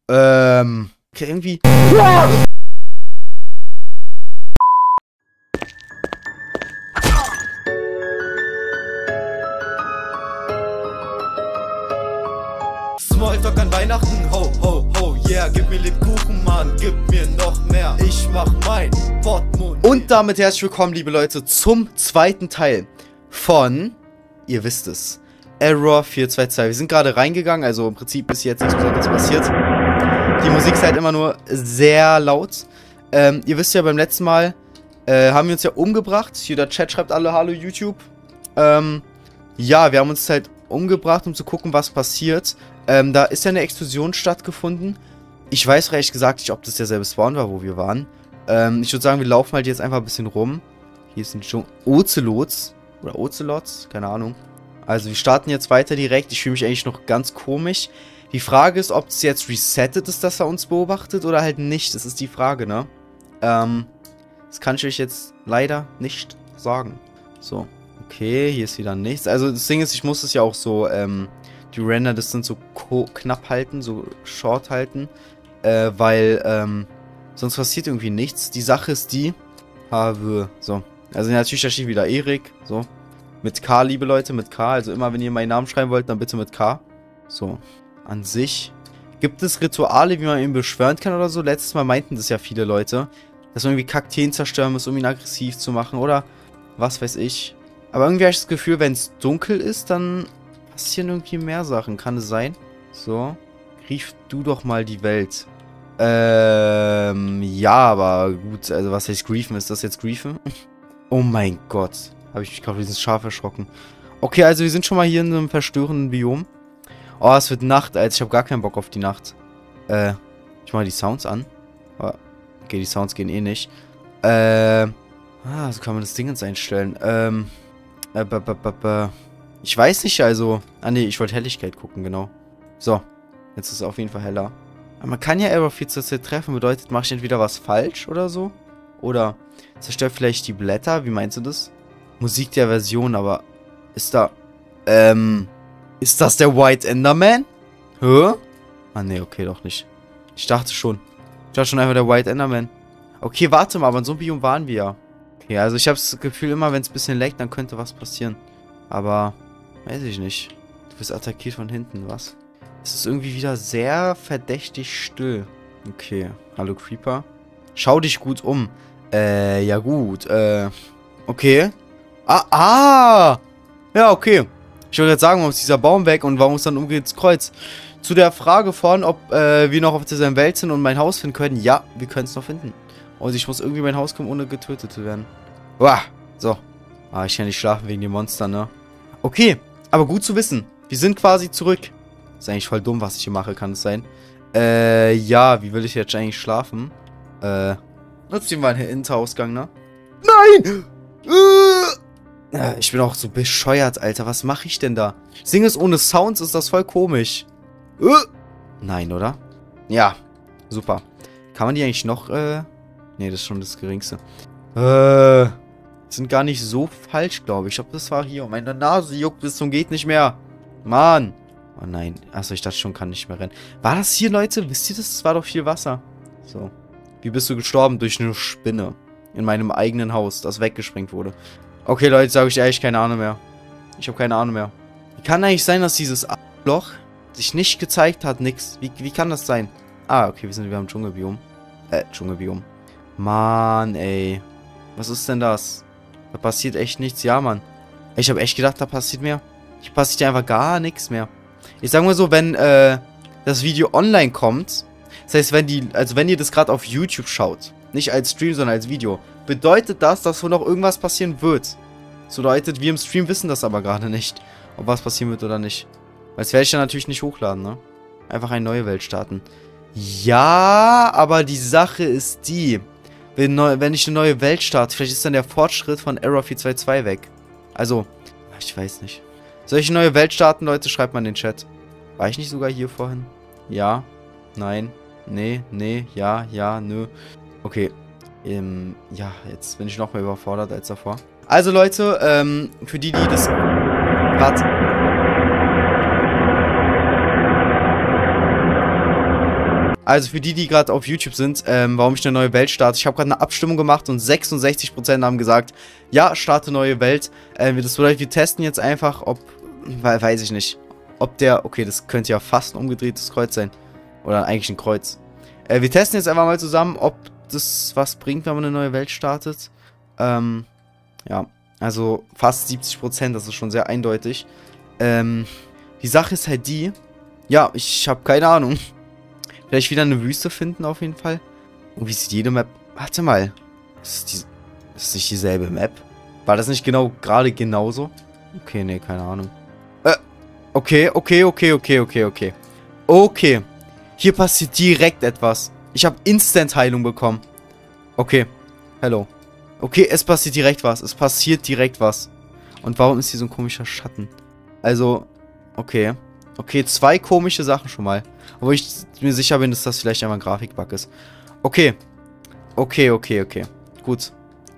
Okay, irgendwie. Smalltalk an Weihnachten, ho, ho, ho, yeah, gib mir Lebkuchen, Mann, gib mir noch mehr, ich mach mein Portemonnaie. Und damit herzlich willkommen, liebe Leute, zum zweiten Teil von, ihr wisst es, Error 422. Wir sind gerade reingegangen, also im Prinzip ist jetzt nichts Besonderes passiert. Die Musik ist halt immer nur sehr laut. Ihr wisst ja, beim letzten Mal haben wir uns ja umgebracht. Hier der Chat schreibt alle Hallo YouTube. Ja, wir haben uns halt umgebracht, um zu gucken, was passiert. Da ist ja eine Explosion stattgefunden. Ich weiß ehrlich gesagt nicht, ob das derselbe Spawn war, wo wir waren. Ich würde sagen, wir laufen halt jetzt einfach ein bisschen rum. Hier sind schon Ozelots. Oder Ozelots, keine Ahnung. Also wir starten jetzt weiter direkt. Ich fühle mich eigentlich noch ganz komisch. Die Frage ist, ob es jetzt resettet ist, dass er uns beobachtet oder halt nicht. Das ist die Frage, ne? Das kann ich euch jetzt leider nicht sagen. So, okay, hier ist wieder nichts. Also das Ding ist, ich muss es ja auch so, die Render-Distance so knapp halten, so short halten. Weil, sonst passiert irgendwie nichts. Die Sache ist die, so. Also natürlich, da steht wieder Erik, so. Mit K, liebe Leute, mit K. Also immer, wenn ihr meinen Namen schreiben wollt, dann bitte mit K. So, an sich. Gibt es Rituale, wie man ihn beschwören kann oder so? Letztes Mal meinten das ja viele Leute. Dass man irgendwie Kakteen zerstören muss, um ihn aggressiv zu machen oder was weiß ich. Aber irgendwie habe ich das Gefühl, wenn es dunkel ist, dann passieren irgendwie mehr Sachen. Kann es sein? So. Grief du doch mal die Welt. Ja, aber gut. Also was heißt griefen? Ist das jetzt griefen? Oh mein Gott. Habe ich mich gerade dieses Schaf erschrocken. Okay, also wir sind schon mal hier in einem verstörenden Biom. Oh, es wird Nacht, Alter. Ich habe gar keinen Bock auf die Nacht. Ich mache die Sounds an. Oh, okay, die Sounds gehen eh nicht. So kann man das Ding jetzt einstellen. Ich weiß nicht, also. Ah, nee, ich wollte Helligkeit gucken, genau. So. Jetzt ist es auf jeden Fall heller. Aber man kann ja Error 422 treffen. Bedeutet, mache ich entweder was falsch oder so? Oder zerstört vielleicht die Blätter? Wie meinst du das? Musik der Version, aber ist da, ist das der White Enderman? Hä? Ah, nee, okay, doch nicht. Ich dachte schon. Ich dachte schon einfach der White Enderman. Okay, warte mal, aber in so einem Biom waren wir ja. Okay, also ich habe das Gefühl, immer wenn es ein bisschen leckt, dann könnte was passieren. Aber, weiß ich nicht. Du wirst attackiert von hinten, was? Es ist irgendwie wieder sehr verdächtig still. Okay, hallo Creeper. Schau dich gut um. Ja gut, okay. Ja, okay. Ich wollte jetzt sagen, warum ist dieser Baum weg und warum ist dann umgehend das Kreuz? Zu der Frage von, ob wir noch auf dieser Welt sind und mein Haus finden können. Ja, wir können es noch finden. Und ich muss irgendwie in mein Haus kommen, ohne getötet zu werden. Uah, so. Ich kann nicht schlafen wegen den Monstern, ne? Okay, aber gut zu wissen. Wir sind quasi zurück. Ist eigentlich voll dumm, was ich hier mache, kann es sein. Ja, wie will ich jetzt eigentlich schlafen? Jetzt ziehen wir einen Hinterausgang, ne? Nein! Ich bin auch so bescheuert, Alter. Was mache ich denn da? Sing es ohne Sounds, ist das voll komisch. Nein, oder? Ja, super. Kann man die eigentlich noch, nee, das ist schon das Geringste. Sind gar nicht so falsch, glaube ich. Ich glaube, das war hier. Meine Nase juckt bis zum geht nicht mehr. Mann. Oh nein. Achso, ich dachte schon, kann nicht mehr rennen. War das hier, Leute? Wisst ihr das? Das war doch viel Wasser. So. Wie bist du gestorben? Durch eine Spinne. In meinem eigenen Haus, das weggesprengt wurde. Okay, Leute, sage ich ehrlich, keine Ahnung mehr. Ich habe keine Ahnung mehr. Wie kann eigentlich sein, dass dieses Loch sich nicht gezeigt hat? Nix. Wie kann das sein? Ah, okay, wir sind wieder im Dschungelbiom. Dschungelbiom. Mann, ey. Was ist denn das? Da passiert echt nichts. Ja, Mann. Ich habe echt gedacht, da passiert mehr. Hier passiert ja einfach gar nichts mehr. Ich sag mal so, wenn das Video online kommt, das heißt, wenn ihr das gerade auf YouTube schaut, nicht als Stream, sondern als Video, bedeutet das, dass wohl noch irgendwas passieren wird. Das bedeutet, wir im Stream wissen das aber gerade nicht, ob was passieren wird oder nicht. Weil das werde ich dann natürlich nicht hochladen, ne? Einfach eine neue Welt starten. Ja, aber die Sache ist die, wenn ich eine neue Welt starte, vielleicht ist dann der Fortschritt von Error 422 weg. Also, ich weiß nicht. Soll ich eine neue Welt starten, Leute? Schreibt mal in den Chat. War ich nicht sogar hier vorhin? Ja, nein, nee, ja, nö. Okay, ja, jetzt bin ich noch mehr überfordert als davor. Also Leute, für die das Also für die, die gerade auf YouTube sind, warum ich eine neue Welt starte. Ich habe gerade eine Abstimmung gemacht und 66% haben gesagt, ja, starte neue Welt. Das bedeutet, wir testen jetzt einfach, ob, weiß ich nicht, ob der, okay, das könnte ja fast ein umgedrehtes Kreuz sein. Oder eigentlich ein Kreuz. Wir testen jetzt einfach mal zusammen, ob das was bringt, wenn man eine neue Welt startet. Ja, also fast 70%, das ist schon sehr eindeutig. Die Sache ist halt die, ja, ich habe keine Ahnung. Vielleicht wieder eine Wüste finden auf jeden Fall. Und wie sieht jede Map... Warte mal. Ist das nicht dieselbe Map? War das nicht genau gerade genauso? Okay, nee, keine Ahnung. Okay. Okay. Hier passiert direkt etwas. Ich habe Instant-Heilung bekommen. Okay. Hello. Okay, es passiert direkt was. Es passiert direkt was. Und warum ist hier so ein komischer Schatten? Also, okay. Okay, 2 komische Sachen schon mal. Obwohl ich mir sicher bin, dass das vielleicht einmal ein Grafikbug ist. Okay. Okay. Gut.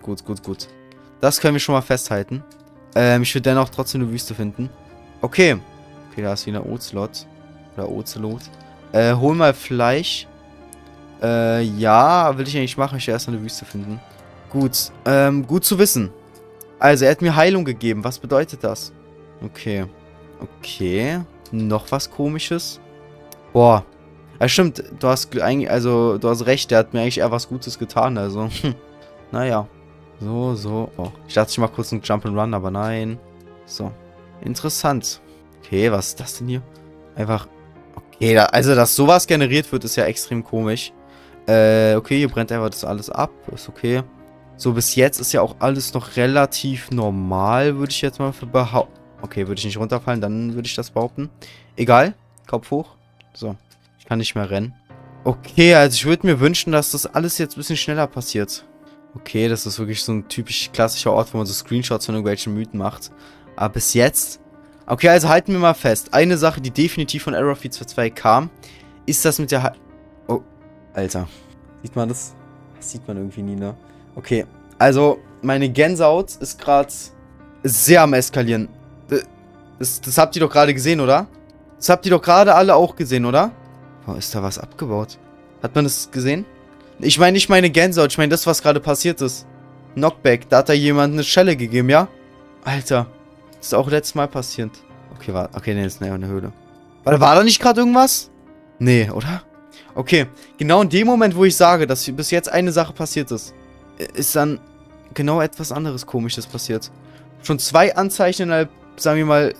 Das können wir schon mal festhalten. Ich will dennoch trotzdem eine Wüste finden. Okay. Okay, da ist wieder Ocelot. Oder Ocelot. Hol mal Fleisch. Ja, will ich eigentlich machen. Ich will erst eine Wüste finden. Gut. Gut zu wissen. Also, er hat mir Heilung gegeben. Was bedeutet das? Okay. Okay. Noch was Komisches. Boah. Ja, stimmt. Du hast eigentlich, also, du hast recht. Der hat mir eigentlich eher was Gutes getan. Also, naja. So. Oh. Ich dachte, ich mache kurz einen Jump'n'Run, aber nein. So. Interessant. Okay, was ist das denn hier? Einfach. Okay, also, dass sowas generiert wird, ist ja extrem komisch. Okay, hier brennt einfach das alles ab. Ist okay. So, bis jetzt ist ja auch alles noch relativ normal, würde ich jetzt mal behaupten. Okay, würde ich nicht runterfallen, dann würde ich das behaupten. Egal. Kopf hoch. So. Ich kann nicht mehr rennen. Okay, also ich würde mir wünschen, dass das alles jetzt ein bisschen schneller passiert. Okay, das ist wirklich so ein typisch klassischer Ort, wo man so Screenshots von irgendwelchen Mythen macht. Aber bis jetzt... Okay, also halten wir mal fest. Eine Sache, die definitiv von Error 422 kam, ist das mit der... Oh, Alter. Sieht man das? Das sieht man irgendwie nie, ne? Okay, also meine Gänsehaut ist gerade sehr am Eskalieren. Das habt ihr doch gerade gesehen, oder? Das habt ihr doch gerade alle auch gesehen, oder? Oh, ist da was abgebaut? Hat man das gesehen? Ich meine nicht meine Gänsehaut, ich meine das, was gerade passiert ist. Knockback, da hat da jemand eine Schelle gegeben, ja? Alter, das ist auch letztes Mal passiert. Okay, warte, okay, nee, das ist eine Höhle. War da nicht gerade irgendwas? Nee, oder? Okay, genau in dem Moment, wo ich sage, dass bis jetzt eine Sache passiert ist, ist dann genau etwas anderes Komisches passiert. Schon 2 Anzeichen innerhalb, sagen wir mal,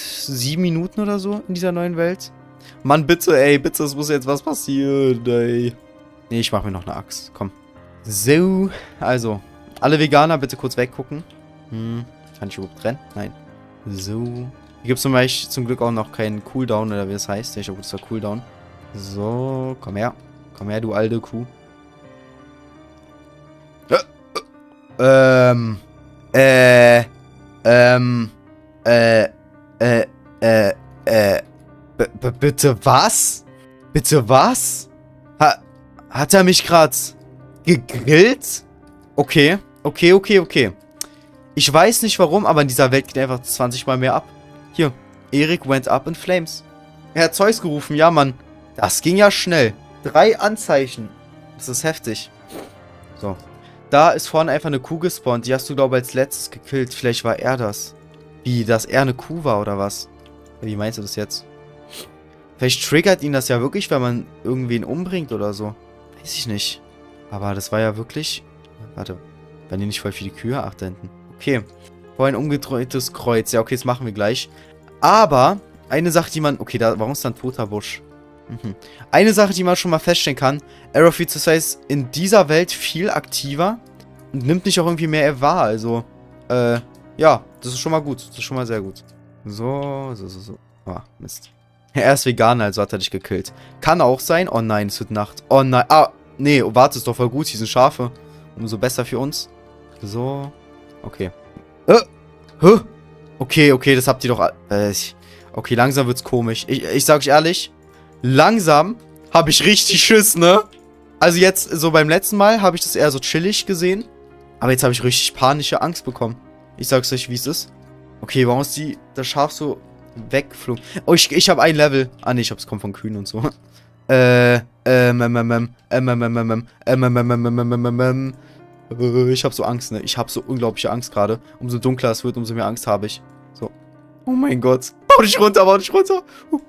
7 Minuten oder so in dieser neuen Welt. Mann, bitte, ey, bitte, es muss jetzt was passieren, ey. Nee, ich mache mir noch eine Axt, komm. So, also, alle Veganer bitte kurz weggucken. Kann ich überhaupt rennen? Nein. So. Hier gibt es zum Glück auch noch keinen Cooldown, oder wie das heißt. Ich glaube, das war Cooldown. So, komm her. Komm her, du alte Kuh. Bitte was? Bitte was? Hat er mich gerade gegrillt? Okay. Ich weiß nicht warum, aber in dieser Welt geht einfach 20 Mal mehr ab. Hier. Erik went up in flames. Er hat Zeus gerufen, ja, Mann. Das ging ja schnell. 3 Anzeichen. Das ist heftig. So. Da ist vorne einfach eine Kuh gespawnt. Die hast du, glaube ich, als letztes gekillt. Vielleicht war er das. Wie, dass er eine Kuh war, oder was? Wie meinst du das jetzt? Vielleicht triggert ihn das ja wirklich, wenn man irgendwen umbringt oder so. Weiß ich nicht. Aber das war ja wirklich... Warte. Waren hier nicht voll viele Kühe? Ach, da hinten. Okay. Vorhin umgedrehtes Kreuz. Ja, okay, das machen wir gleich. Aber eine Sache, die man... Okay, warum ist da ein toter Busch? Eine Sache, die man schon mal feststellen kann. Error 422 ist in dieser Welt viel aktiver. Und nimmt nicht auch irgendwie mehr wahr. Also, ja, das ist schon mal gut. Das ist schon mal sehr gut. So. Ah, Mist. Er ist Veganer, also hat er dich gekillt. Kann auch sein. Oh nein, es wird Nacht. Oh nein. Ah, nee, warte, ist doch voll gut. Hier sind Schafe. Umso besser für uns. So. Okay. Okay, das habt ihr doch... okay, langsam wird's komisch. Ich sag euch ehrlich, langsam habe ich richtig Schiss, ne? Also jetzt, so beim letzten Mal habe ich das eher so chillig gesehen. Aber jetzt habe ich richtig panische Angst bekommen. Ich sag's euch, wie es ist. Okay, warum ist das Schaf so weggeflogen? Oh, ich habe ein Level. Ah, nee, ich hab's kommt von Kühen und so. Ich habe so Angst, ne? Ich habe so unglaubliche Angst gerade. Umso dunkler es wird, umso mehr Angst habe ich. So. Oh mein Gott. Bau dich runter, bau dich runter.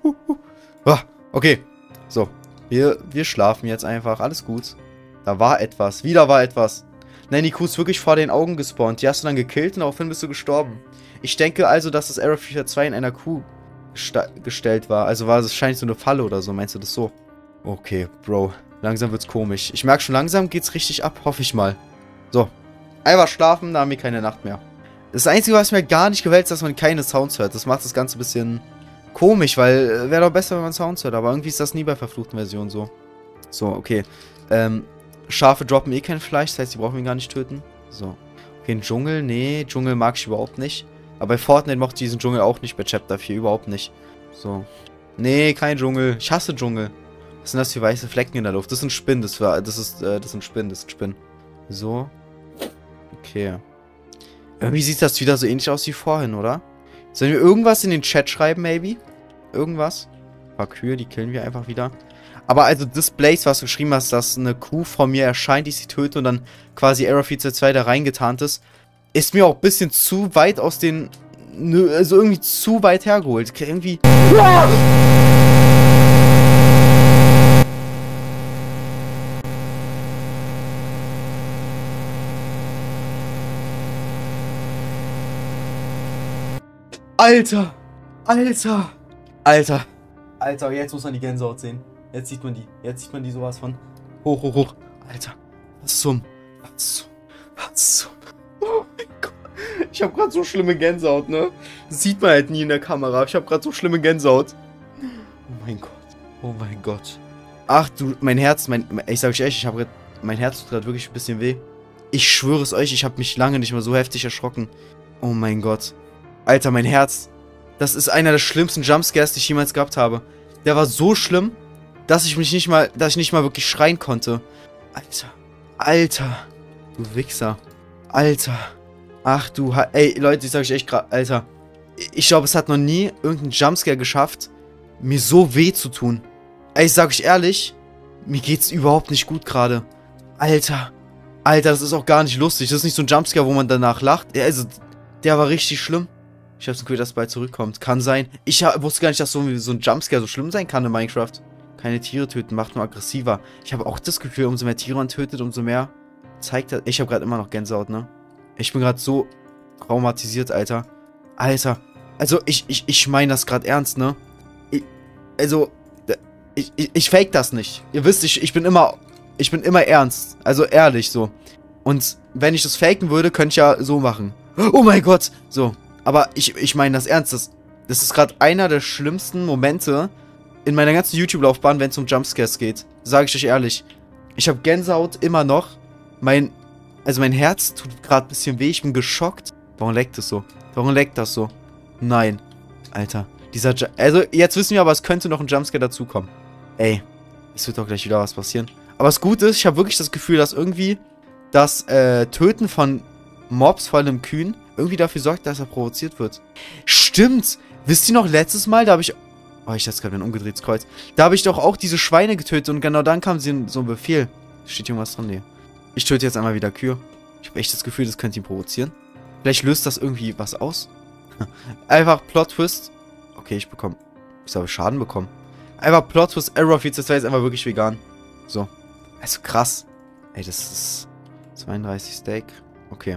Okay. So. Wir schlafen jetzt einfach. Alles gut. Da war etwas. Wieder war etwas. Nein, die Kuh ist wirklich vor den Augen gespawnt. Die hast du dann gekillt und daraufhin bist du gestorben. Ich denke also, dass das Error 442 in einer Kuh gestellt war. Also war es wahrscheinlich so eine Falle oder so. Meinst du das so? Okay, Bro. Langsam wird's komisch. Ich merke schon, langsam geht's richtig ab. Hoffe ich mal. So. Einfach schlafen, da haben wir keine Nacht mehr. Das Einzige, was mir gar nicht gefällt, ist, dass man keine Sounds hört. Das macht das Ganze ein bisschen komisch, weil wäre doch besser, wenn man Sounds hört. Aber irgendwie ist das nie bei verfluchten Versionen so. So, okay. Schafe droppen eh kein Fleisch, das heißt, die brauchen wir gar nicht töten. So. Okay, ein Dschungel, nee, Dschungel mag ich überhaupt nicht. Aber bei Fortnite mochte ich diesen Dschungel auch nicht, bei Chapter 4 überhaupt nicht. So. Nee, kein Dschungel. Ich hasse Dschungel. Was sind das für weiße Flecken in der Luft? Das sind Spinnen, das sind Spinnen. So. Okay. Irgendwie sieht das wieder so ähnlich aus wie vorhin, oder? Sollen wir irgendwas in den Chat schreiben, maybe? Irgendwas? Ein paar Kühe, die killen wir einfach wieder. Aber also das Blaze, was du geschrieben hast, dass eine Kuh von mir erscheint, die sie tötet und dann quasi Error 442 da reingetarnt ist mir auch ein bisschen zu weit aus den... Also irgendwie zu weit hergeholt. Irgendwie... Alter! Alter! Alter! Alter, jetzt muss man die Gänsehaut sehen. Jetzt sieht man die. Jetzt sieht man die sowas von. Hoch, hoch, hoch. Alter. Was zum... Oh mein Gott. Ich hab grad so schlimme Gänsehaut, ne? Das sieht man halt nie in der Kamera. Ich hab grad so schlimme Gänsehaut. Oh mein Gott. Oh mein Gott. Ach du, mein Herz, ich sag euch echt, mein Herz tut gerade wirklich ein bisschen weh. Ich schwöre es euch, ich habe mich lange nicht mehr so heftig erschrocken. Oh mein Gott. Alter, mein Herz. Das ist einer der schlimmsten Jumpscares, die ich jemals gehabt habe. Der war so schlimm, dass ich nicht mal wirklich schreien konnte. Alter. Alter. Du Wichser. Alter. Ach du, ey, Leute, ich sag euch echt gerade, Alter. Ich glaube, es hat noch nie irgendein Jumpscare geschafft, mir so weh zu tun. Ey, ich sag euch ehrlich, mir geht's überhaupt nicht gut gerade. Alter. Alter, das ist auch gar nicht lustig. Das ist nicht so ein Jumpscare, wo man danach lacht. Also, der war richtig schlimm. Ich hab's Gefühl, dass es bald zurückkommt. Kann sein. Ich wusste gar nicht, dass so ein Jumpscare so schlimm sein kann in Minecraft. Keine Tiere töten, macht nur aggressiver. Ich habe auch das Gefühl, umso mehr Tiere man tötet, umso mehr zeigt er... Ich habe gerade immer noch Gänsehaut, ne? Ich bin gerade so traumatisiert, Alter. Alter. Also, ich meine das gerade ernst, ne? Ich fake das nicht. Ihr wisst, ich bin immer ernst. Also ehrlich, so. Und wenn ich das faken würde, könnte ich ja so machen. Oh mein Gott! So. Aber ich meine das ernst. Das ist gerade einer der schlimmsten Momente in meiner ganzen YouTube-Laufbahn, wenn es um Jumpscares geht. Sage ich euch ehrlich. Ich habe Gänsehaut immer noch. Mein Herz tut gerade ein bisschen weh. Ich bin geschockt. Warum leckt es so? Warum leckt das so? Nein. Alter. Also, jetzt wissen wir aber, es könnte noch ein Jumpscare dazukommen. Ey. Es wird doch gleich wieder was passieren. Aber das Gute ist, ich habe wirklich das Gefühl, dass irgendwie das Töten von Mobs, vor allem Kühen, irgendwie dafür sorgt, dass er provoziert wird. Stimmt! Wisst ihr noch, letztes Mal, da habe ich... Oh, ich hatte gerade ein umgedrehtes Kreuz. Da habe ich doch auch diese Schweine getötet und genau dann kam so ein Befehl. Steht irgendwas dran? Nee. Ich töte jetzt einmal wieder Kühe. Ich habe echt das Gefühl, das könnte ihn provozieren. Vielleicht löst das irgendwie was aus. Einfach Plot-Twist. Okay, ich habe Schaden bekommen. Einfach Plot-Twist, Error 442 ist einfach wirklich vegan. So. Also krass. Ey, das ist 32 Steak. Okay.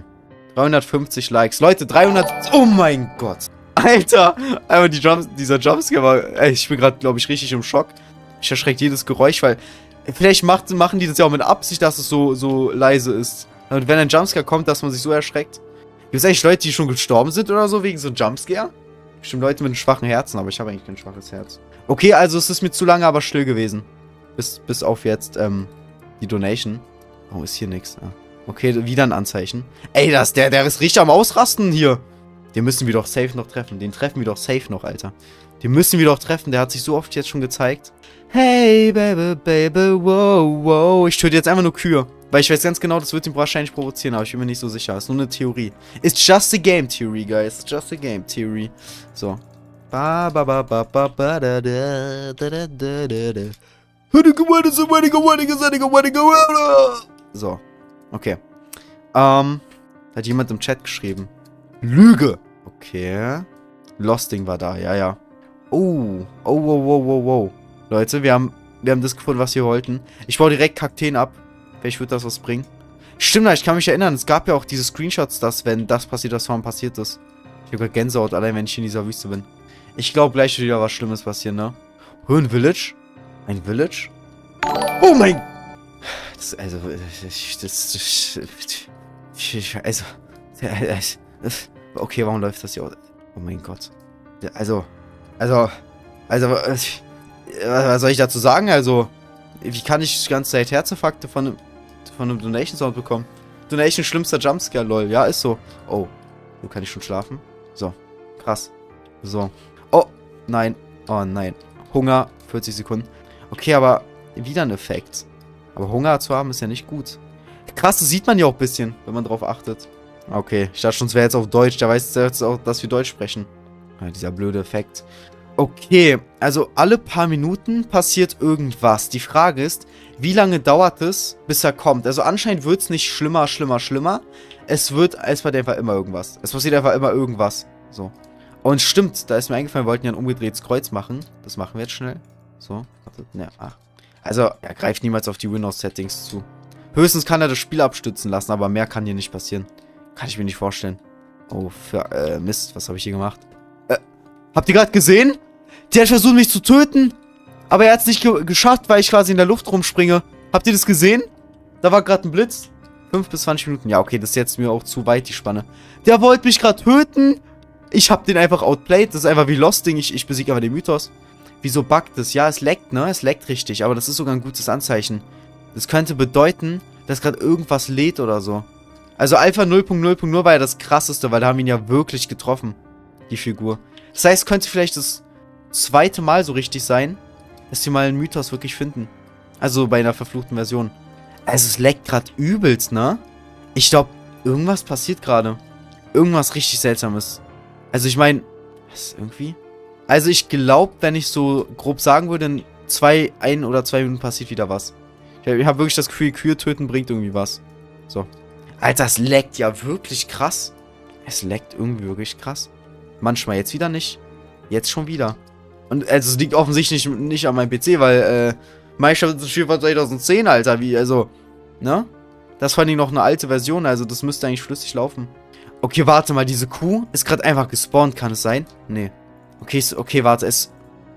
350 Likes. Leute, 300... Oh mein Gott. Alter. Einfach dieser Jumpscare war... Ey, ich bin gerade, glaube ich, richtig im Schock. Ich erschreckt jedes Geräusch, weil... Vielleicht machen die das ja auch mit Absicht, dass es so leise ist. Und wenn ein Jumpscare kommt, dass man sich so erschreckt. Gibt es eigentlich Leute, die schon gestorben sind oder so, wegen so einem Jumpscare? Bestimmt Leute mit einem schwachen Herzen, aber ich habe eigentlich kein schwaches Herz. Okay, also es ist mir zu lange aber still gewesen. Bis auf jetzt, die Donation. Warum ist hier nichts? Ah. Okay, wieder ein Anzeichen. Ey, der ist richtig am Ausrasten hier. Den müssen wir doch safe noch treffen. Den treffen wir doch safe noch, Alter. Den müssen wir doch treffen. Der hat sich so oft jetzt schon gezeigt. Hey, baby, baby, wow, wow. Ich töte jetzt einfach nur Kühe. Weil ich weiß ganz genau, das wird ihn wahrscheinlich provozieren, aber ich bin mir nicht so sicher. Ist nur eine Theorie. It's just a game theory, guys. It's just a game theory. So. So, okay. Hat jemand im Chat geschrieben. Lüge. Okay. Losting war da, ja. Oh, wow. Leute, wir haben das gefunden, was wir wollten. Ich baue direkt Kakteen ab. Vielleicht wird das was bringen. Stimmt, ich kann mich erinnern, es gab ja auch diese Screenshots, dass, wenn das passiert, was vorhin passiert ist. Ich habe gerade Gänsehaut, allein wenn ich in dieser Wüste bin. Ich glaube, gleich wird wieder was Schlimmes passieren, ne? Ein Village? Ein Village? Oh mein... Okay, warum läuft das hier aus? Oh mein Gott. Was soll ich dazu sagen? Also, wie kann ich die ganze Zeit Herzinfarkte von einem Donation-Sound bekommen? Donation schlimmster Jumpscare, lol. Ja, ist so. Oh, so kann ich schon schlafen. So, krass. So. Oh, nein. Oh, nein. Hunger, 40 Sekunden. Okay, aber wieder ein Effekt. Aber Hunger zu haben ist ja nicht gut. Krass, das sieht man ja auch ein bisschen, wenn man drauf achtet. Okay, ich dachte schon, es wäre jetzt auf Deutsch. Da weiß jetzt auch, dass wir Deutsch sprechen. Ja, dieser blöde Effekt. Okay, also alle paar Minuten passiert irgendwas. Die Frage ist, wie lange dauert es, bis er kommt? Also anscheinend wird es nicht schlimmer. Es passiert einfach immer irgendwas. Es passiert einfach immer irgendwas. So. Und stimmt, da ist mir eingefallen, wir wollten ja ein umgedrehtes Kreuz machen. Das machen wir jetzt schnell. So. Ja, ach. Also, er greift niemals auf die Windows-Settings zu. Höchstens kann er das Spiel abstützen lassen, aber mehr kann hier nicht passieren. Kann ich mir nicht vorstellen. Oh, Mist, was habe ich hier gemacht? Habt ihr gerade gesehen? Der hat versucht, mich zu töten. Aber er hat es nicht geschafft, weil ich quasi in der Luft rumspringe. Habt ihr das gesehen? Da war gerade ein Blitz. 5 bis 20 Minuten. Ja, okay, das ist jetzt mir auch zu weit, die Spanne. Der wollte mich gerade töten. Ich hab den einfach outplayed. Das ist einfach wie Lost-Ding. Ich besiege einfach den Mythos. Wieso buggt das? Ja, es leckt, ne? Es leckt richtig. Aber das ist sogar ein gutes Anzeichen. Das könnte bedeuten, dass gerade irgendwas lädt oder so. Also Alpha 0.0.0 war ja das krasseste, weil da haben wir ihn ja wirklich getroffen. Die Figur. Das heißt, es könnte vielleicht das zweite Mal so richtig sein, dass wir mal einen Mythos wirklich finden. Also bei einer verfluchten Version. Also es leckt gerade übelst, ne? Ich glaube, irgendwas passiert gerade. Irgendwas richtig Seltsames. Also ich meine, was irgendwie? Also ich glaube, wenn ich so grob sagen würde, in 1 oder 2 Minuten passiert wieder was. Ich habe wirklich das Gefühl, Kühe töten bringt irgendwie was. So. Alter, es leckt ja wirklich krass. Es leckt irgendwie wirklich krass. Manchmal jetzt wieder nicht. Jetzt schon wieder. Und also es liegt offensichtlich nicht an meinem PC, weil Meisterschaft ist ein Spiel von 2010, Alter. Wie, also, ne? Das ist vor allem noch eine alte Version, also das müsste eigentlich flüssig laufen. Okay, warte mal, diese Kuh ist gerade einfach gespawnt, kann es sein? Nee. Okay, warte, es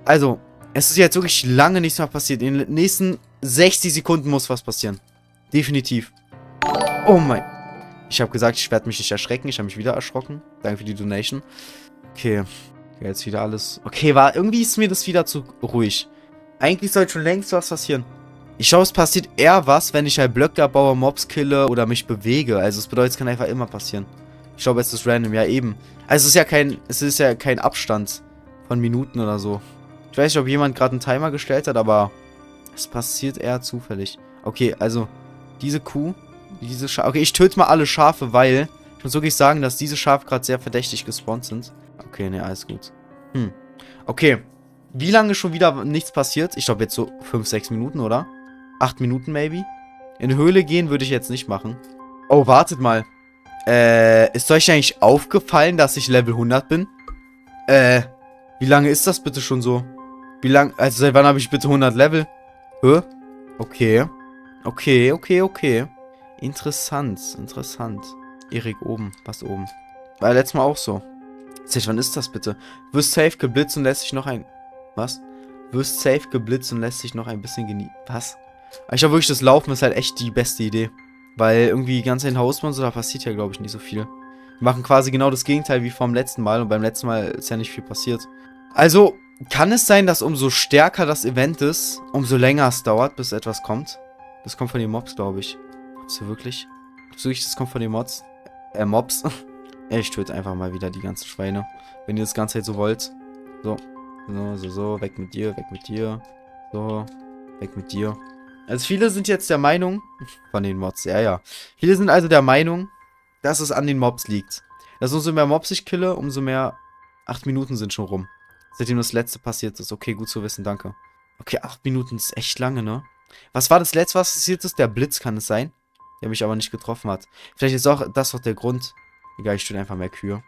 ist jetzt wirklich lange nichts mehr passiert. In den nächsten 60 Sekunden muss was passieren. Definitiv. Oh mein... Ich habe gesagt, ich werde mich nicht erschrecken. Ich habe mich wieder erschrocken. Danke für die Donation. Okay. Jetzt wieder alles... Okay, irgendwie ist mir das wieder zu ruhig. Eigentlich sollte schon längst was passieren. Ich glaube, es passiert eher was, wenn ich halt Blöcke abbaue, Mobs kille oder mich bewege. Also es bedeutet, es kann einfach immer passieren. Ich glaube, es ist random. Ja, eben. Also es ist ja kein Abstand von Minuten oder so. Ich weiß nicht, ob jemand gerade einen Timer gestellt hat, aber es passiert eher zufällig. Okay, also diese Kuh... Diese Schafe. Okay, ich töte mal alle Schafe, weil ich muss wirklich sagen, dass diese Schafe gerade sehr verdächtig gespawnt sind. Okay, ne, alles gut. Okay. Wie lange schon wieder nichts passiert? Ich glaube jetzt so 5, 6 Minuten, oder? 8 Minuten, maybe? In Höhle gehen würde ich jetzt nicht machen. Oh, wartet mal. Ist euch eigentlich aufgefallen, dass ich Level 100 bin? Wie lange ist das bitte schon so? Wie lange, also seit wann habe ich bitte 100 Level? Okay. Okay. Interessant. Erik oben. Was oben? War letztes Mal auch so. Seit wann ist das bitte? Wirst safe geblitzt und lässt sich noch ein... Was? Wirst safe geblitzt und lässt sich noch ein bisschen genießen. Was? Ich glaube wirklich, das Laufen ist halt echt die beste Idee. Weil irgendwie ganz in Hausmann so, da passiert ja, glaube ich, nicht so viel. Wir machen quasi genau das Gegenteil wie vom letzten Mal. Und beim letzten Mal ist ja nicht viel passiert. Also, kann es sein, dass umso stärker das Event ist, umso länger es dauert, bis etwas kommt? Das kommt von den Mobs, glaube ich. Glaubst du wirklich? Das kommt von den Mobs? Ich töte einfach mal wieder die ganzen Schweine. Wenn ihr das ganze Zeit so wollt. So. Weg mit dir. So. Weg mit dir. Also viele sind jetzt der Meinung... Von den Mods, ja. Viele sind also der Meinung, dass es an den Mobs liegt. Dass umso mehr Mobs ich kille, umso mehr... 8 Minuten sind schon rum. Seitdem das letzte passiert ist. Okay, gut zu wissen, danke. Okay, 8 Minuten ist echt lange, ne? Was war das letzte, was passiert ist? Der Blitz kann es sein. Der mich aber nicht getroffen hat. Vielleicht ist auch das doch der Grund. Egal, ich stelle einfach mehr Kühe.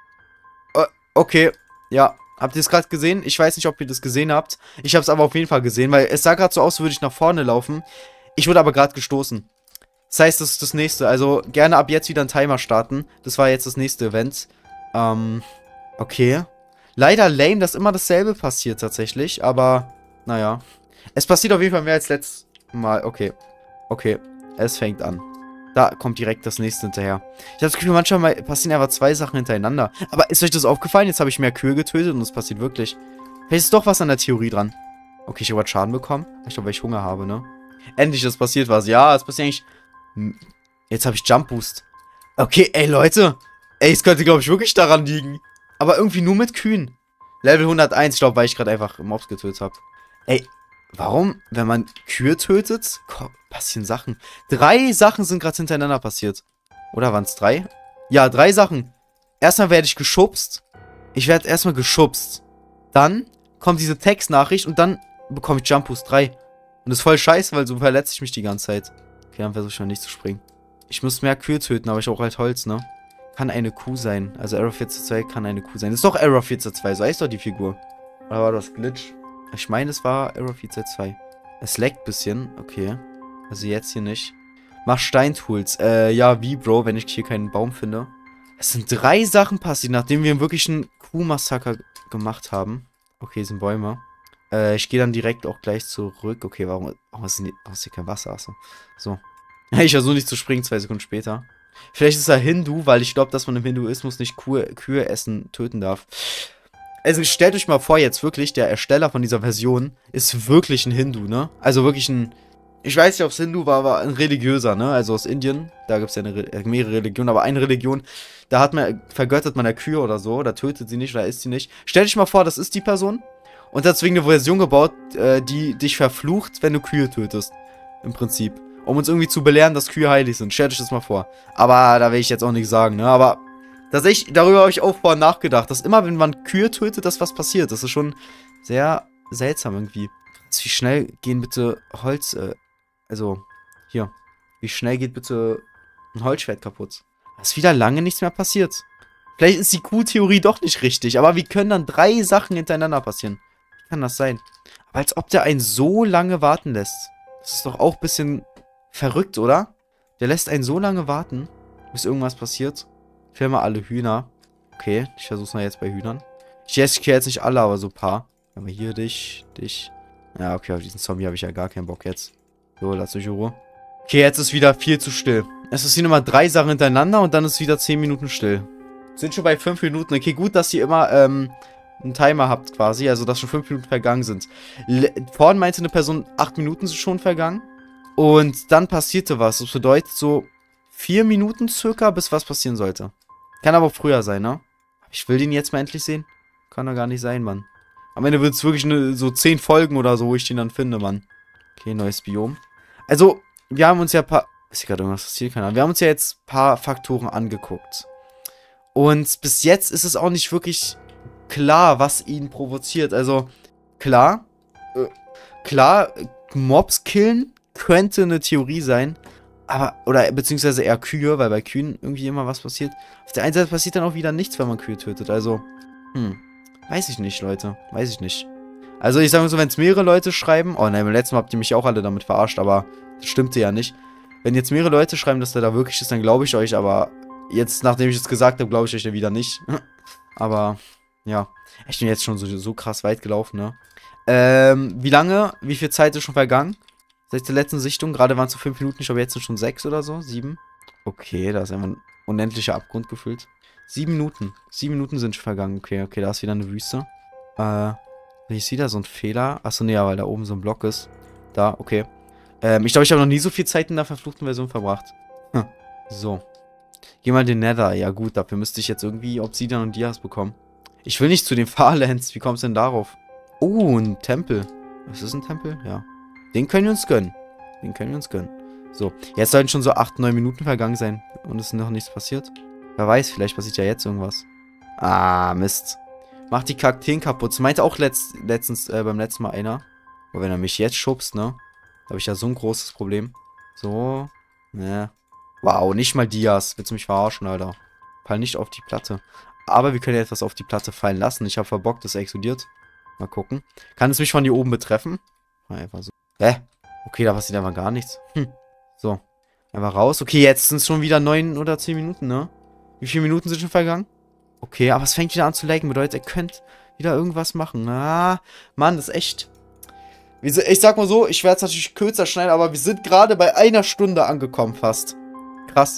Okay, ja. Habt ihr es gerade gesehen? Ich weiß nicht, ob ihr das gesehen habt. Ich habe es aber auf jeden Fall gesehen, weil es sah gerade so aus, würde ich nach vorne laufen. Ich wurde aber gerade gestoßen. Das heißt, das ist das nächste. Also gerne ab jetzt wieder einen Timer starten. Das war jetzt das nächste Event. Okay. Leider lame, dass immer dasselbe passiert tatsächlich. Aber, naja. Es passiert auf jeden Fall mehr als letztes Mal. Okay. Okay. Es fängt an. Da kommt direkt das nächste hinterher. Ich habe das Gefühl, manchmal passieren einfach 2 Sachen hintereinander. Aber ist euch das aufgefallen? Jetzt habe ich mehr Kühe getötet und es passiert wirklich. Vielleicht ist doch was an der Theorie dran. Okay, ich habe gerade Schaden bekommen. Ich glaube, weil ich Hunger habe, ne? Endlich, es passiert was. Ja, es passiert eigentlich... Jetzt habe ich Jump Boost. Okay, ey, Leute. Ey, es könnte, glaube ich, wirklich daran liegen. Aber irgendwie nur mit Kühen. Level 101, ich glaube, weil ich gerade einfach Mobs getötet habe. Ey, warum, wenn man Kühe tötet, passieren Sachen. 3 Sachen sind gerade hintereinander passiert. Oder waren es 3? Ja, 3 Sachen. Erstmal werde ich geschubst. Ich werde erstmal geschubst. Dann kommt diese Textnachricht und dann bekomme ich Jump Boost 3. Und das ist voll scheiße, weil so verletze ich mich die ganze Zeit. Okay, dann versuche ich mal nicht zu springen. Ich muss mehr Kühe töten, aber ich brauche halt Holz, ne? Kann eine Kuh sein. Also Error 402 kann eine Kuh sein. Das ist doch Error 402, so heißt doch die Figur. Oder war das Glitch? Ich meine, es war Error 402. Es leckt ein bisschen. Okay. Also jetzt hier nicht. Mach Steintools. Ja, wie, Bro, wenn ich hier keinen Baum finde? Es sind 3 Sachen passiert, nachdem wir wirklich einen Kuhmassaker gemacht haben. Okay, sind Bäume. Ich gehe dann direkt auch gleich zurück. Okay, warum ist hier kein Wasser? Achso. So. Ich versuche nicht zu springen, 2 Sekunden später. Vielleicht ist er Hindu, weil ich glaube, dass man im Hinduismus nicht Kühe essen, töten darf. Also stellt euch mal vor, jetzt wirklich, der Ersteller von dieser Version ist wirklich ein Hindu, ne? Also wirklich ein... Ich weiß nicht, ob es Hindu war, aber ein religiöser, ne? Also aus Indien. Da gibt es ja mehrere Religionen, aber eine Religion, da vergöttert man ja Kühe oder so, da tötet sie nicht oder isst sie nicht. Stellt euch mal vor, das ist die Person. Und deswegen eine Version gebaut, die dich verflucht, wenn du Kühe tötest. Im Prinzip. Um uns irgendwie zu belehren, dass Kühe heilig sind. Stellt euch das mal vor. Aber da will ich jetzt auch nicht sagen, ne? Aber tatsächlich, darüber habe ich auch vorher nachgedacht, dass immer, wenn man Kühe tötet, dass was passiert. Das ist schon sehr seltsam irgendwie. Wie schnell gehen bitte Holz, also, hier. Wie schnell geht bitte ein Holzschwert kaputt? Da ist wieder lange nichts mehr passiert. Vielleicht ist die Kuhtheorie doch nicht richtig, aber wie können dann 3 Sachen hintereinander passieren? Wie kann das sein? Aber als ob der einen so lange warten lässt. Das ist doch auch ein bisschen verrückt, oder? Der lässt einen so lange warten, bis irgendwas passiert. Ich will mal alle Hühner. Okay, ich versuch's mal jetzt bei Hühnern. Ich esse jetzt nicht alle, aber so ein paar. Aber hier dich. Ja, okay, auf diesen Zombie habe ich ja gar keinen Bock jetzt. So, lasst euch in Ruhe. Okay, jetzt ist wieder viel zu still. Es ist hier nochmal 3 Sachen hintereinander und dann ist wieder 10 Minuten still. Sind schon bei 5 Minuten. Okay, gut, dass ihr immer, einen Timer habt quasi. Also, dass schon 5 Minuten vergangen sind. Vorhin meinte eine Person, 8 Minuten sind schon vergangen. Und dann passierte was. Das bedeutet so 4 Minuten circa, bis was passieren sollte. Kann aber früher sein, ne? Ich will den jetzt mal endlich sehen. Kann doch gar nicht sein, Mann. Am Ende wird es wirklich so 10 Folgen oder so, wo ich den dann finde, Mann. Okay, neues Biom. Also, wir haben uns ja ein paar... Ist hier gerade irgendwas passiert? Keine Ahnung. Wir haben uns ja jetzt ein paar Faktoren angeguckt. Und bis jetzt ist es auch nicht wirklich klar, was ihn provoziert. Also, klar, Mobs killen könnte eine Theorie sein. Aber, oder beziehungsweise eher Kühe, weil bei Kühen irgendwie immer was passiert. Auf der einen Seite passiert dann auch wieder nichts, wenn man Kühe tötet. Also, weiß ich nicht, Leute. Weiß ich nicht. Also, ich sage mal so, wenn es mehrere Leute schreiben... Oh nein, beim letzten Mal habt ihr mich auch alle damit verarscht, aber das stimmte ja nicht. Wenn jetzt mehrere Leute schreiben, dass der da wirklich ist, dann glaube ich euch, aber jetzt, nachdem ich es gesagt habe, glaube ich euch dann wieder nicht. Aber, ja. Ich bin jetzt schon so krass weit gelaufen, ne? Wie viel Zeit ist schon vergangen? Seit der letzten Sichtung, gerade waren es so 5 Minuten, ich glaube jetzt sind schon 6 oder so, 7. Okay, da ist einfach ein unendlicher Abgrund gefüllt. 7 Minuten. 7 Minuten sind schon vergangen. Okay, da ist wieder eine Wüste. Ich sehe da so ein Fehler. Achso, nee, weil da oben so ein Block ist. Da, okay. Ich glaube, ich habe noch nie so viel Zeit in der verfluchten Version verbracht. So. Geh mal in den Nether. Ja gut, dafür müsste ich jetzt irgendwie Obsidian und Dias bekommen. Ich will nicht zu den Farlands. Wie kommst du denn darauf? Oh, ein Tempel. Ist das ein Tempel? Ja. Den können wir uns gönnen. So, jetzt sollten schon so 8, 9 Minuten vergangen sein. Und es ist noch nichts passiert. Wer weiß, vielleicht passiert ja jetzt irgendwas. Ah, Mist. Macht die Kakteen kaputt. Das meinte auch letztens beim letzten Mal einer. Aber wenn er mich jetzt schubst, ne? Da habe ich ja so ein großes Problem. So. Ne. Wow, nicht mal Dias. Willst du mich verarschen, Alter? Fall nicht auf die Platte. Aber wir können ja etwas auf die Platte fallen lassen. Ich habe verbockt, dass er explodiert. Mal gucken. Kann es mich von hier oben betreffen? Einfach so. Okay, da passiert einfach gar nichts. So. Einfach raus. Okay, jetzt sind es schon wieder 9 oder 10 Minuten, ne? Wie viele Minuten sind schon vergangen? Okay, aber es fängt wieder an zu laggen. Bedeutet, ihr könnt wieder irgendwas machen. Ah, Mann, das ist echt... Ich sag mal so, ich werde es natürlich kürzer schneiden, aber wir sind gerade bei 1 Stunde angekommen fast. Krass.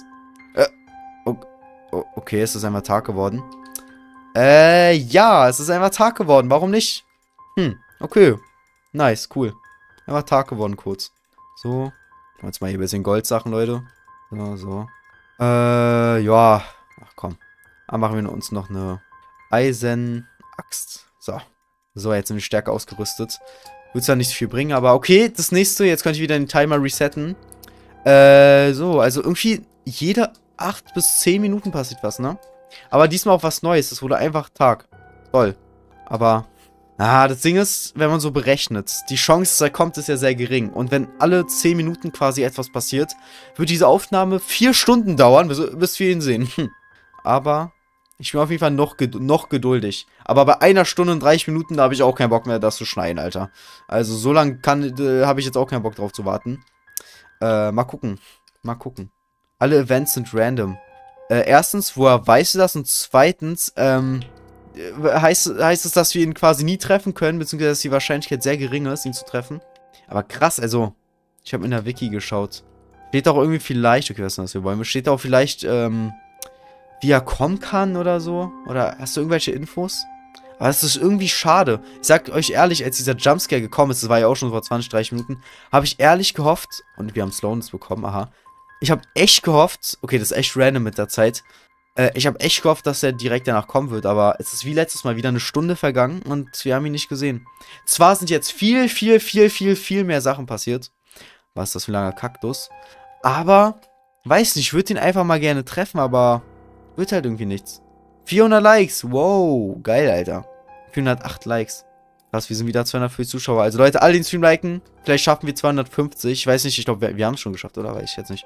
Okay, es ist einfach Tag geworden. Ja, es ist einfach Tag geworden. Warum nicht? Okay. Nice, cool. Einfach Tag geworden kurz. So. Jetzt mal hier ein bisschen Goldsachen, Leute. So. Ja. Ach komm. Dann machen wir uns noch eine Eisenaxt. So, jetzt sind wir stärker ausgerüstet. Wird zwar nicht viel bringen, aber okay, das nächste. Jetzt könnte ich wieder den Timer resetten. So, also irgendwie jede 8 bis 10 Minuten passiert was, ne? Aber diesmal auch was Neues. Es wurde einfach Tag. Toll. Aber, das Ding ist, wenn man so berechnet, die Chance, dass er kommt, ist ja sehr gering. Und wenn alle 10 Minuten quasi etwas passiert, wird diese Aufnahme 4 Stunden dauern, bis wir ihn sehen. Aber ich bin auf jeden Fall noch geduldig. Aber bei 1 Stunde und 30 Minuten, da habe ich auch keinen Bock mehr, das zu schneiden, Alter. Also so lange habe ich jetzt auch keinen Bock drauf zu warten. Mal gucken. Alle Events sind random. Erstens, woher weißt du das? Und zweitens, heißt es, dass wir ihn quasi nie treffen können, beziehungsweise dass die Wahrscheinlichkeit sehr gering ist, ihn zu treffen. Aber krass, also, ich habe in der Wiki geschaut. Steht auch irgendwie vielleicht, okay, was ist das, was wir wollen? Steht auch vielleicht, wie er kommen kann oder so? Oder hast du irgendwelche Infos? Aber das ist irgendwie schade. Ich sag euch ehrlich, als dieser Jumpscare gekommen ist, das war ja auch schon vor 20, 30 Minuten, habe ich ehrlich gehofft, und wir haben Slowness bekommen, aha. Ich habe echt gehofft, okay, das ist echt random mit der Zeit, ich habe echt gehofft, dass er direkt danach kommen wird, aber es ist wie letztes Mal wieder 1 Stunde vergangen und wir haben ihn nicht gesehen. Zwar sind jetzt viel mehr Sachen passiert. Was ist das für ein langer Kaktus? Aber, weiß nicht, ich würde ihn einfach mal gerne treffen, aber wird halt irgendwie nichts. 400 Likes, wow, geil, Alter. 408 Likes. Krass, wir sind wieder 250 Zuschauer. Also Leute, alle den Stream liken. Vielleicht schaffen wir 250. Ich weiß nicht, ich glaube, wir haben es schon geschafft, oder? Weiß ich jetzt nicht.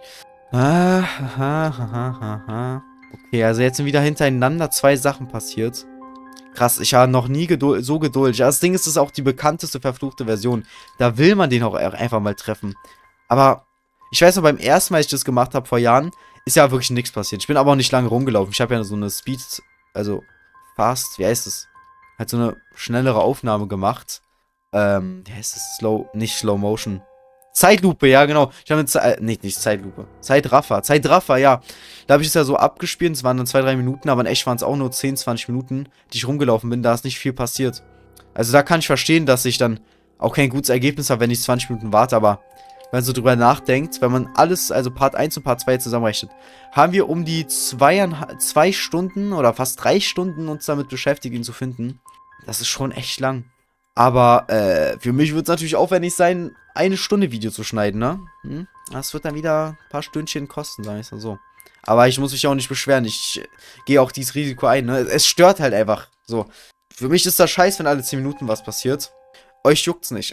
Okay, also jetzt sind wieder hintereinander 2 Sachen passiert. Krass, ich habe noch nie so geduldig. Das Ding ist, das ist auch die bekannteste verfluchte Version. Da will man den auch einfach mal treffen. Aber ich weiß noch, beim ersten Mal, als ich das gemacht habe vor Jahren, ist ja wirklich nichts passiert. Ich bin aber auch nicht lange rumgelaufen. Ich habe ja so eine Speed, also Fast, wie heißt es? Halt so eine schnellere Aufnahme gemacht. Wie heißt es? Nicht Slow Motion. Zeitlupe, ja, genau. Ich habe eine nicht Zeitlupe. Zeitraffer, ja. Da habe ich es ja so abgespielt. Es waren dann 2, 3 Minuten, aber in echt waren es auch nur 10, 20 Minuten, die ich rumgelaufen bin. Da ist nicht viel passiert. Also da kann ich verstehen, dass ich dann auch kein gutes Ergebnis habe, wenn ich 20 Minuten warte, aber wenn man so drüber nachdenkt, wenn man alles, also Part 1 und Part 2 zusammenrechnet, haben wir um die 2 Stunden oder fast 3 Stunden uns damit beschäftigt, ihn zu finden. Das ist schon echt lang. Aber für mich wird es natürlich aufwendig sein, 1 Stunde Video zu schneiden, ne? Das wird dann wieder ein paar Stündchen kosten, sag ich mal so. Aber ich muss mich auch nicht beschweren. Ich gehe auch dieses Risiko ein, ne? Es stört halt einfach. So. Für mich ist das scheiß, wenn alle 10 Minuten was passiert. Euch juckt's nicht.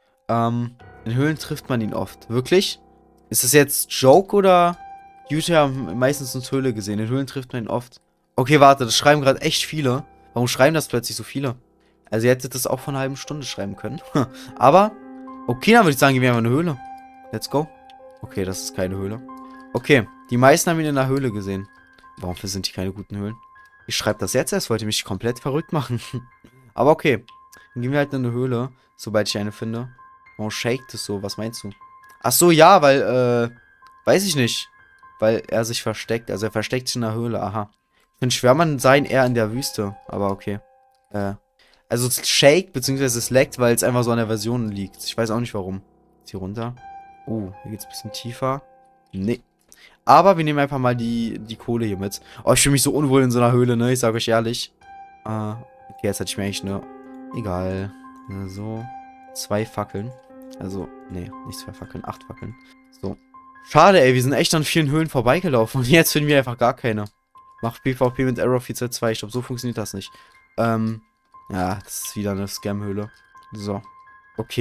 In Höhlen trifft man ihn oft. Wirklich? Ist das jetzt Joke oder? YouTube haben meistens ins Höhle gesehen. In Höhlen trifft man ihn oft. Okay, warte, das schreiben gerade echt viele. Warum schreiben das plötzlich so viele? Also ihr hättet das auch vor einer halben Stunde schreiben können. Aber, okay, dann würde ich sagen, gehen wir einfach in eine Höhle. Let's go. Okay, das ist keine Höhle. Okay, die meisten haben ihn in einer Höhle gesehen. Warum sind die keine guten Höhlen? Ich schreibe das jetzt erst, wollte mich komplett verrückt machen. Aber okay, dann gehen wir halt in eine Höhle, sobald ich eine finde. Warum shakt es so? Was meinst du? Ach so, ja, weil, weiß ich nicht. Weil er sich versteckt. Also er versteckt sich in der Höhle, aha. Ich finde, Schwärmann seien eher in der Wüste. Aber okay. Also es shakt, beziehungsweise es laggt, weil es einfach so an der Version liegt. Ich weiß auch nicht warum. Jetzt hier runter. Hier geht's ein bisschen tiefer. Nee. Aber wir nehmen einfach mal die Kohle hier mit. Oh, ich fühle mich so unwohl in so einer Höhle, ne? Ich sage euch ehrlich. Okay, jetzt hatte ich mir eigentlich eine... Egal. So. 2 Fackeln. Also, nee, nicht 2 Fackeln, 8 Fackeln. So. Schade, ey, wir sind echt an vielen Höhlen vorbeigelaufen. Und jetzt finden wir einfach gar keine. Macht PvP mit Error 4.2. Ich glaube, so funktioniert das nicht. Ja, das ist wieder eine Scam-Höhle. So. Okay.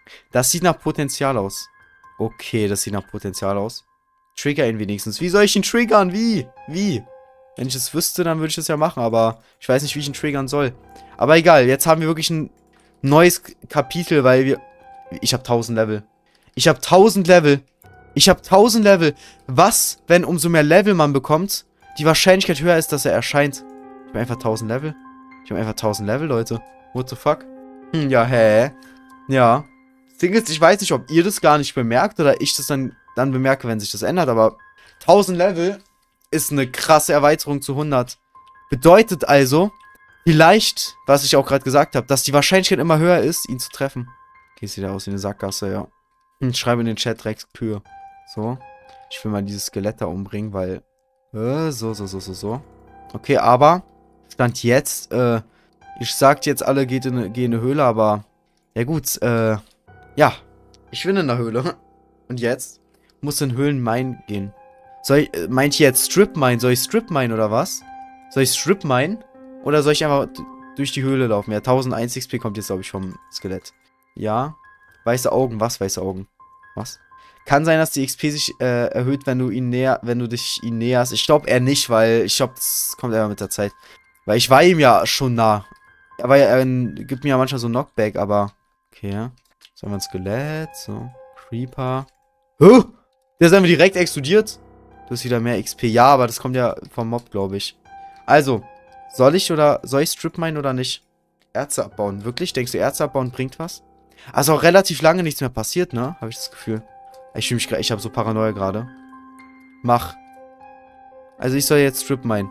Das sieht nach Potenzial aus. Okay, das sieht nach Potenzial aus. Trigger ihn wenigstens. Wie soll ich ihn triggern? Wie? Wie? Wenn ich es wüsste, dann würde ich das ja machen, aber ich weiß nicht, wie ich ihn triggern soll. Aber egal, jetzt haben wir wirklich ein neues Kapitel, weil wir... Ich habe 1000 Level. Ich habe 1000 Level. Ich habe 1000 Level. Was, wenn umso mehr Level man bekommt, die Wahrscheinlichkeit höher ist, dass er erscheint? Ich habe einfach 1000 Level. Ich habe einfach 1000 Level, Leute. What the fuck? Ja, hä? Ja. Das Ding ist, ich weiß nicht, ob ihr das gar nicht bemerkt oder ich das dann bemerke, wenn sich das ändert, aber 1000 Level ist eine krasse Erweiterung zu 100. Bedeutet also, vielleicht, was ich auch gerade gesagt habe, dass die Wahrscheinlichkeit immer höher ist, ihn zu treffen. Okay, sieht aus wie eine Sackgasse, ja. Ich schreibe in den Chat Rex Kühe. So. Ich will mal dieses Skelett da umbringen, weil... So. Okay, aber... Stand jetzt, ich sagt jetzt alle, geh in eine Höhle, aber... Ja gut, ja. Ich bin in der Höhle. Und jetzt? Muss in Höhlen-Mine gehen. Meint ihr jetzt Strip-Mine? Soll ich Strip-Mine oder was? Soll ich Strip-Mine? Oder soll ich einfach durch die Höhle laufen? Ja, 1001 XP kommt jetzt, glaube ich, vom Skelett. Ja. Weiße Augen. Was, weiße Augen? Was? Kann sein, dass die XP sich erhöht, wenn du dich ihm näherst. Ich glaube eher nicht, weil ich glaube, das kommt eher mit der Zeit. Weil ich war ihm ja schon nah. Aber er gibt mir ja manchmal so Knockback, aber... Okay, ja. So haben wir ein Skelett. So. Creeper. Huh! Der ist einfach direkt explodiert. Du hast wieder mehr XP. Ja, aber das kommt ja vom Mob, glaube ich. Also, soll ich Strip Mine oder nicht? Erze abbauen. Wirklich? Denkst du, Erze abbauen bringt was? Also auch relativ lange nichts mehr passiert, ne? Habe ich das Gefühl. Ich habe so Paranoia gerade. Mach. Also ich soll jetzt Strip Mine.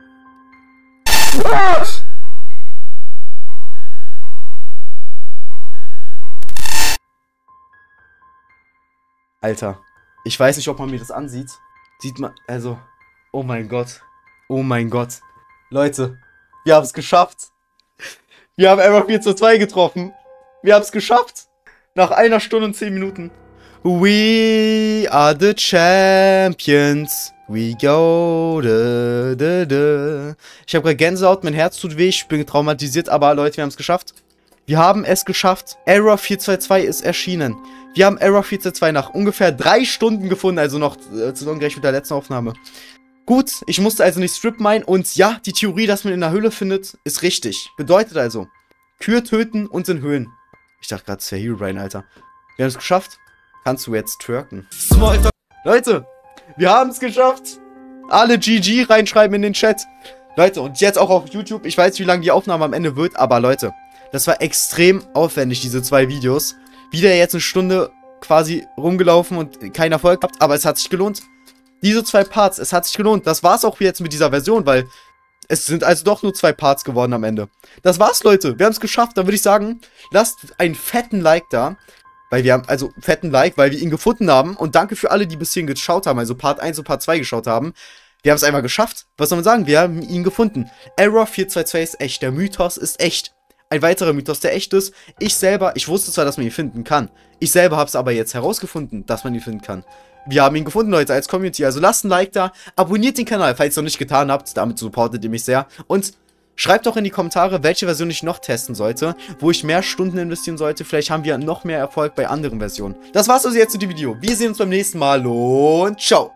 Alter. Ich weiß nicht, ob man mir das ansieht. Sieht man, also... Oh mein Gott. Oh mein Gott. Leute, wir haben es geschafft. Wir haben Error 4-2 getroffen. Wir haben es geschafft. Nach 1 Stunde und 10 Minuten. We are the champions. We go. Ich habe gerade Gänsehaut, mein Herz tut weh, ich bin traumatisiert, aber Leute, wir haben es geschafft. Wir haben es geschafft. Error 4-2 ist erschienen. Wir haben Error 4-2 nach ungefähr 3 Stunden gefunden, also noch zusammengerechnet mit der letzten Aufnahme. Gut, ich musste also nicht Strip Mine und ja, die Theorie, dass man in der Höhle findet, ist richtig. Bedeutet also, Kühe töten und in Höhlen. Ich dachte gerade, es wäre Herobrine, Alter. Wir haben es geschafft. Kannst du jetzt twerken? Leute, wir haben es geschafft. Alle GG reinschreiben in den Chat. Leute, und jetzt auch auf YouTube. Ich weiß nicht, wie lange die Aufnahme am Ende wird, aber Leute, das war extrem aufwendig, diese 2 Videos. Wieder jetzt 1 Stunde quasi rumgelaufen und keinen Erfolg gehabt, aber es hat sich gelohnt. Diese 2 Parts, es hat sich gelohnt. Das war's auch jetzt mit dieser Version, weil es sind also doch nur 2 Parts geworden am Ende. Das war's, Leute. Wir haben es geschafft. Dann würde ich sagen, lasst einen fetten Like da. Weil wir haben, also fetten Like, weil wir ihn gefunden haben. Und danke für alle, die bis hierhin geschaut haben, also Part 1 und Part 2 geschaut haben. Wir haben es einmal geschafft. Was soll man sagen? Wir haben ihn gefunden. Error 4-2 ist echt. Der Mythos ist echt. Ein weiterer Mythos, der echt ist. Ich wusste zwar, dass man ihn finden kann. Ich selber habe es aber jetzt herausgefunden, dass man ihn finden kann. Wir haben ihn gefunden, Leute, als Community. Also lasst ein Like da, abonniert den Kanal, falls ihr es noch nicht getan habt. Damit supportet ihr mich sehr. Und schreibt doch in die Kommentare, welche Version ich noch testen sollte, wo ich mehr Stunden investieren sollte. Vielleicht haben wir noch mehr Erfolg bei anderen Versionen. Das war's also jetzt zu dem Video. Wir sehen uns beim nächsten Mal und ciao.